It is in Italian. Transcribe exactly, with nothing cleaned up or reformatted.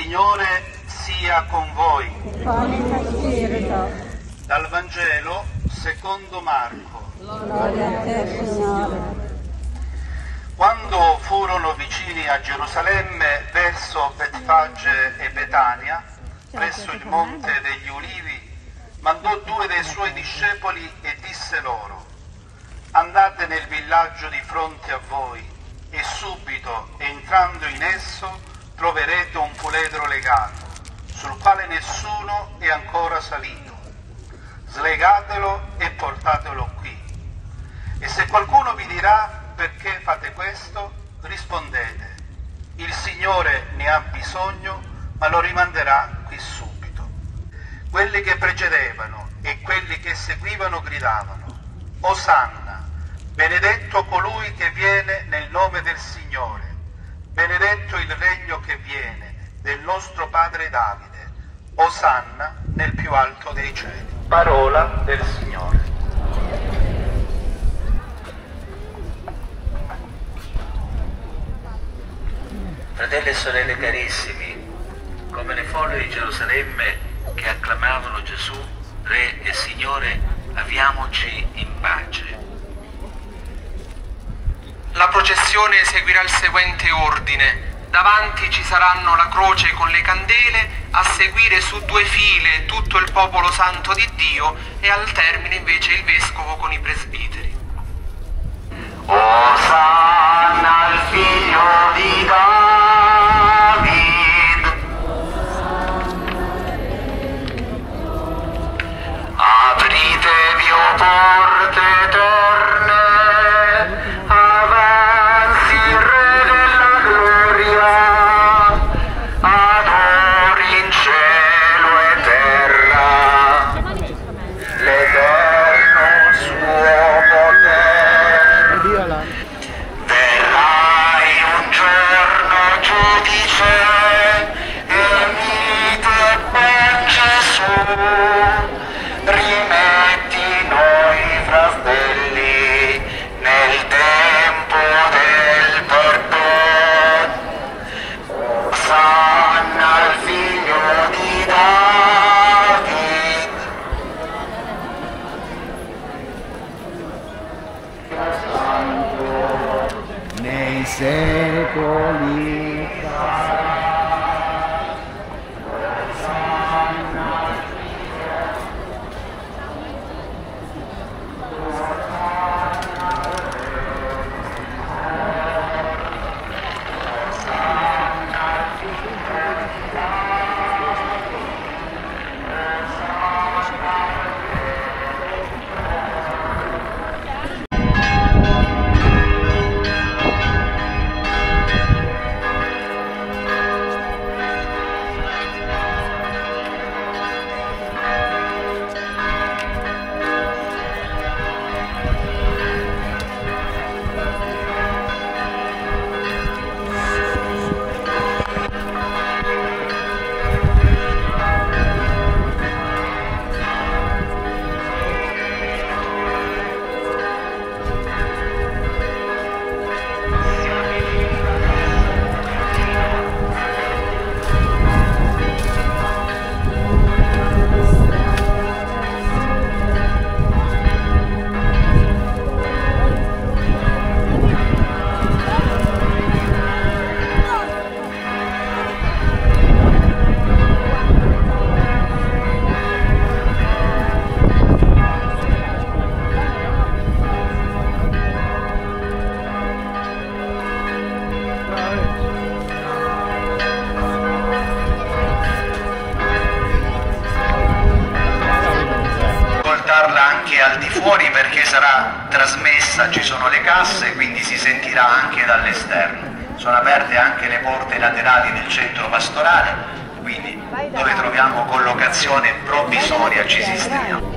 Signore sia con voi. Con il tuo spirito. Dal Vangelo secondo Marco. Gloria a te, Signore. Quando furono vicini a Gerusalemme verso Betfage e Betania, presso il monte degli Ulivi, mandò due dei suoi discepoli e disse loro: andate nel villaggio di fronte a voi e subito, entrando in esso, troverete un puledro legato, sul quale nessuno è ancora salito. Slegatelo e portatelo qui. E se qualcuno vi dirà: perché fate questo? Rispondete: il Signore ne ha bisogno, ma lo rimanderà qui subito. Quelli che precedevano e quelli che seguivano gridavano: Osanna, benedetto colui che viene nel nome del Signore, benedetto il regno che viene del nostro padre Davide, Osanna nel più alto dei cieli. Parola del Signore. Fratelli e sorelle carissimi, come le folle di Gerusalemme che acclamavano Gesù, Re e Signore, avviamoci in pace. La processione seguirà il seguente ordine. Davanti ci saranno la croce con le candele, a seguire su due file tutto il popolo santo di Dio e al termine invece il vescovo con i presbiteri. Osanna al figlio di David. Apritevi, o porte eterne, avanzi il Re della gloria, adori in cielo e terra l'eterno suo potere. Verrai un giorno giudice e mite ben Gesù, rimetti noi fratelli nel tempo del perdono. Osanna al figlio di David. Nei secoli. Anche al di fuori, perché sarà trasmessa, ci sono le casse, quindi si sentirà anche dall'esterno. Sono aperte anche le porte laterali del centro pastorale, quindi dove troviamo collocazione provvisoria ci sistemiamo.